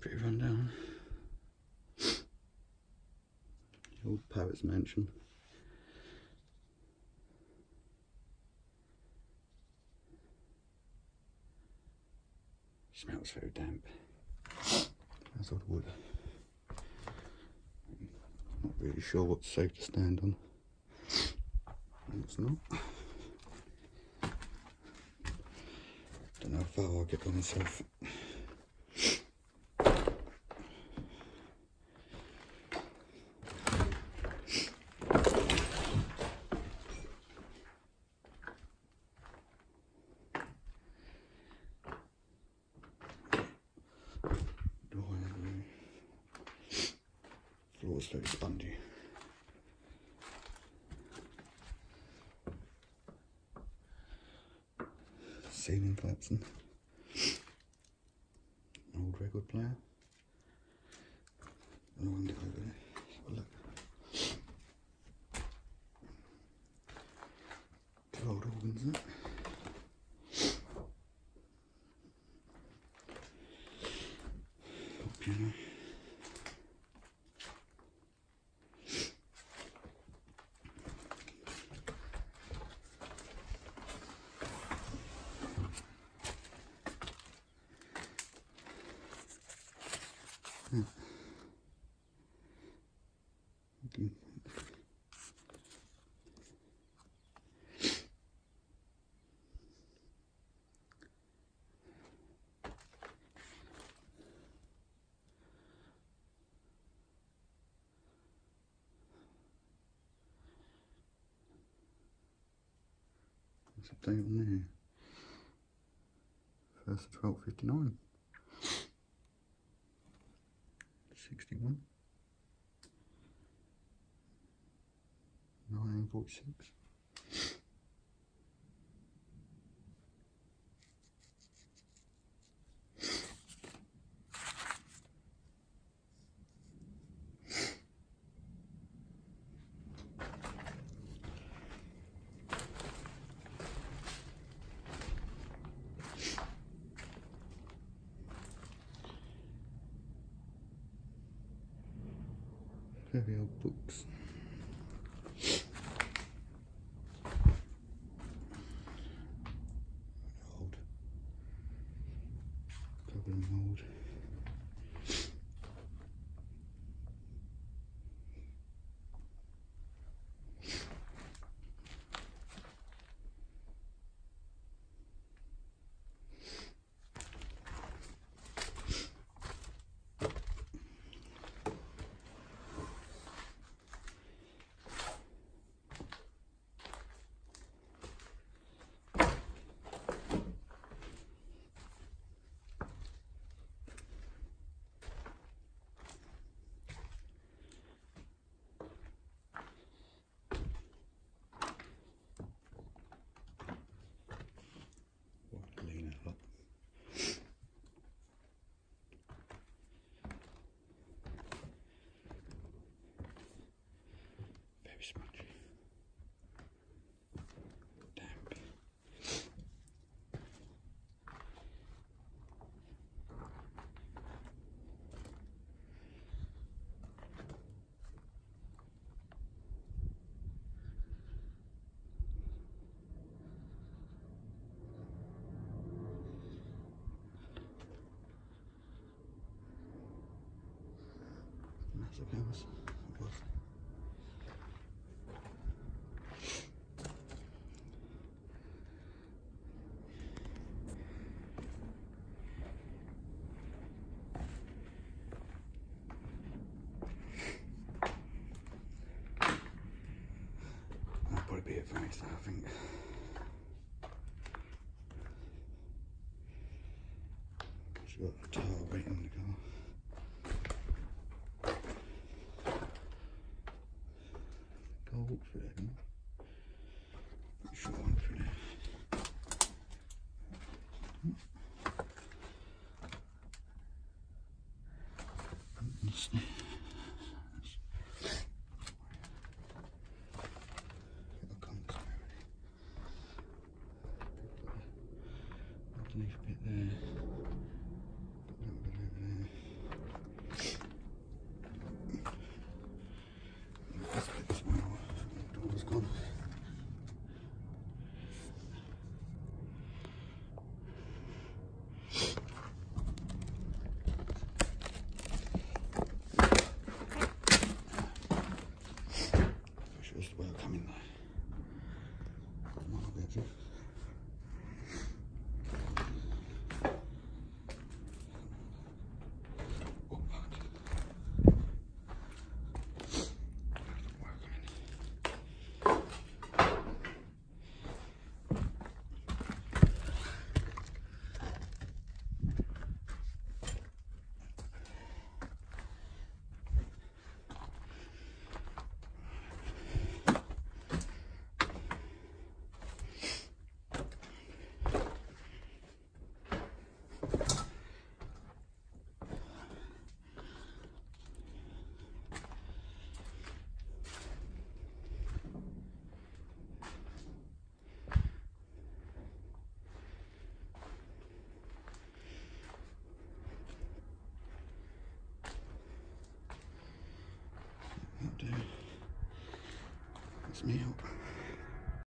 pretty run down. The old poet's mansion. Smells very damp. That's all the wood. Not really sure what's safe to stand on. It's not. Don't know how far I'll get by myself. Floor's very spongy. Ceiling collapsing. Old record player. I wonder over there. Let's have a look. Two old organs there. Old piano. Okay. What's the date on there? 1st of 1259. 61. 1946. Very old books. Old. Crumbling mould. Very spongy. Damp. Massive house. It was. That'll probably be it for me today, I think. She's got a towel right in the car. Go walk through there, can I? Pretty sure I went through there. Underneath a bit there, a little bit over there. me up.